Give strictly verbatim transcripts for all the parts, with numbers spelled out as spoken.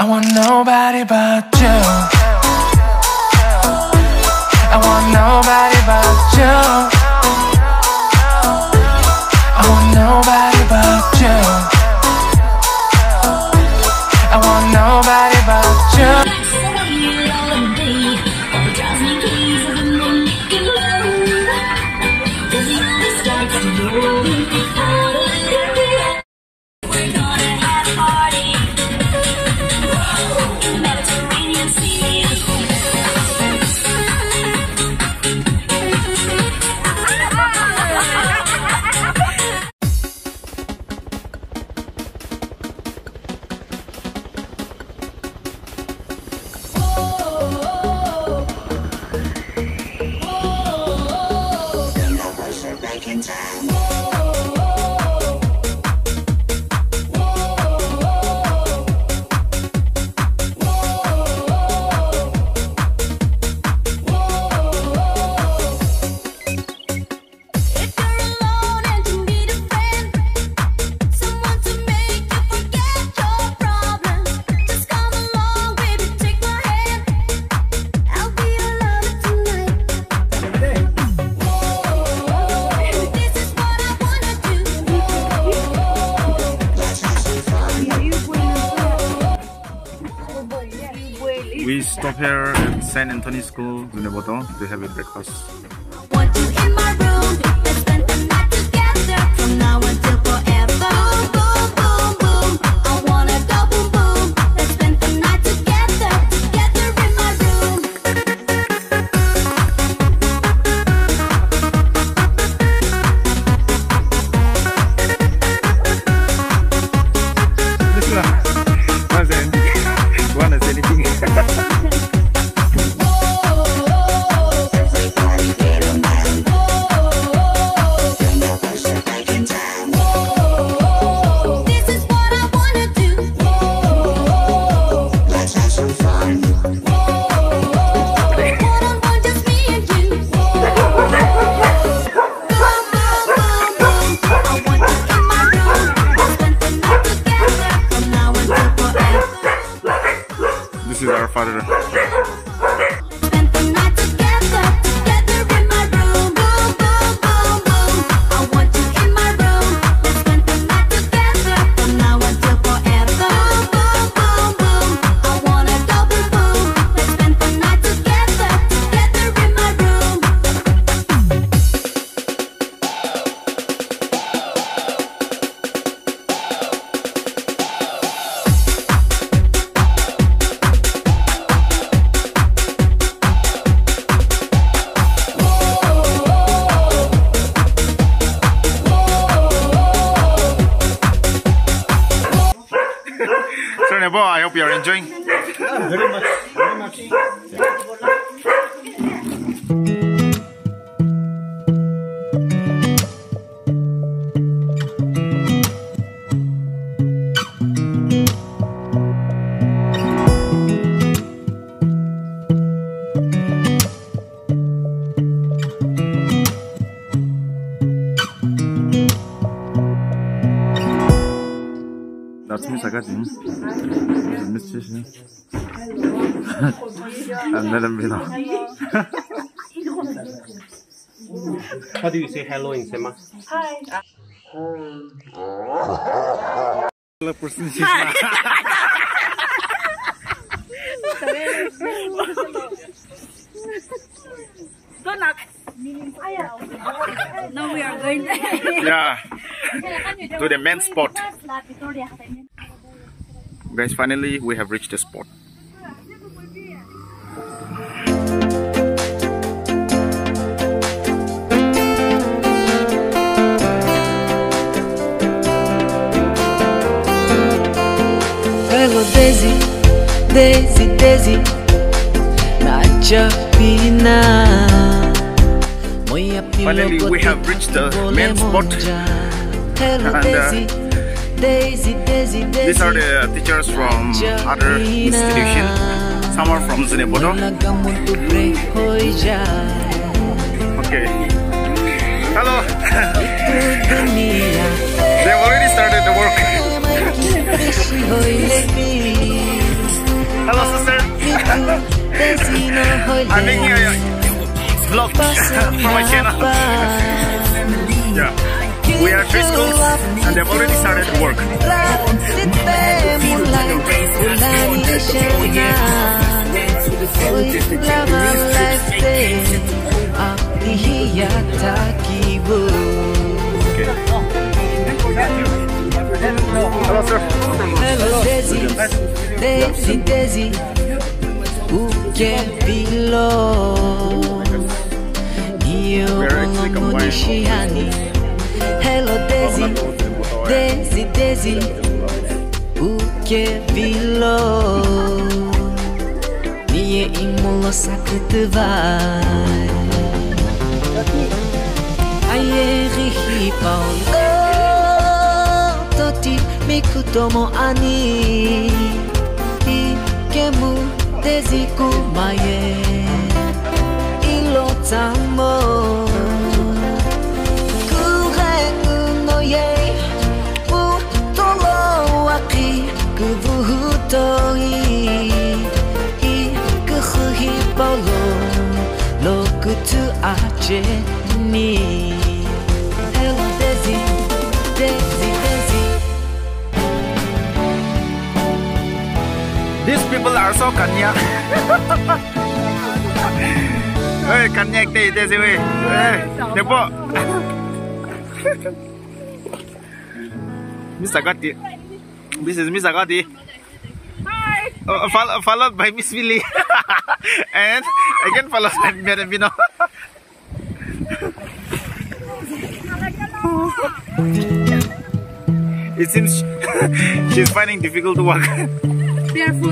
want nobody but you. I want nobody but you. I want nobody but you. I want nobody but you. We stop here at Saint Anthony School, Zune Boto, to have a breakfast. Want you in my room, let's spend the night together from now until forever. Boom, boom, boom, I wanna go boom, boom. Let's spend the night together, together in my room. Wanna say anything? This is our father. Spend the night together, together in my room. Boom, boom, boom, boom. I want you in my room. Let's spend the night together from now until forever. Boom, boom, boom. I wanna go boom, boom. Let's spend the night together, together in my room. So Nebo, I hope you are enjoying. Yeah, very much, very much. That's me, Sagatin. Miss Chishi. And let them be now. How do you say hello in Sema? Hi. Hello, person. Don't knock. Now we are going. Yeah. To the main spot. Guys, finally we have reached the spot. Hello Daisy, Daisy, Daisy, Najapina. Finally we have reached the main spot. Hello And, uh, Daisy, Daisy, Daisy, Daisy. These are the teachers from other institutions. Some are from Zune Boto. Okay. Hello. They already started the work. Hello, sister. I'm making a vlog for my channel. Yeah. We are three schools and they've already started work. Hello, sir. Hello, Daisy, Daisy, Daisy, who can below? You Hello, Daisy, Daisy, Daisy, who can below? Niye imulo sakit vai? Aye, rihi paulo. Mikutomo ani Ikemu deziku maye Ilotamo Kurengu no ye Utolo aki Kubuhutoi Ikuhi polo Lokutu ache ni Hello Daisy, Daisy, Daisy. These people are so kanyak. Hey, kanyak day, Daisy way. Hey, Nepo. Miss Agati. This is Miss Agati. Hi. Uh, follow, followed by Miss Willie. And again followed by Madam Bino. It seems she's finding difficult to walk. Barefoot.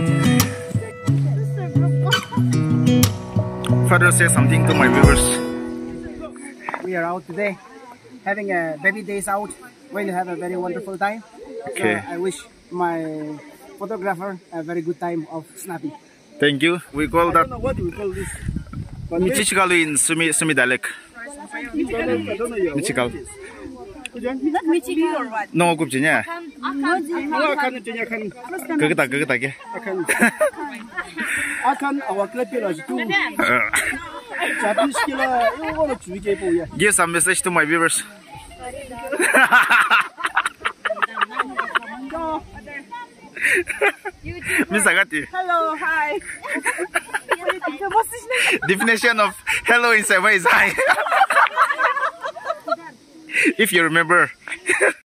Father, say something to my viewers. We are out today, having a baby days out. Going to have a very wonderful time. Okay. So I wish my photographer a very good time of snapping. Thank you. We call that What do we call this? Michikal in Sumi Sumi dialect. Michikal. Not Michigan or what? No, kupcinya. Akan punya kan Kegeta kegeta ke. akan akan awak lebih lagi tu. Jadi sekilas itu orang cuci je punya. Give some message to my viewers. Miss Agati. Hello, hi. Definition of hello in Sema is hi. If you remember.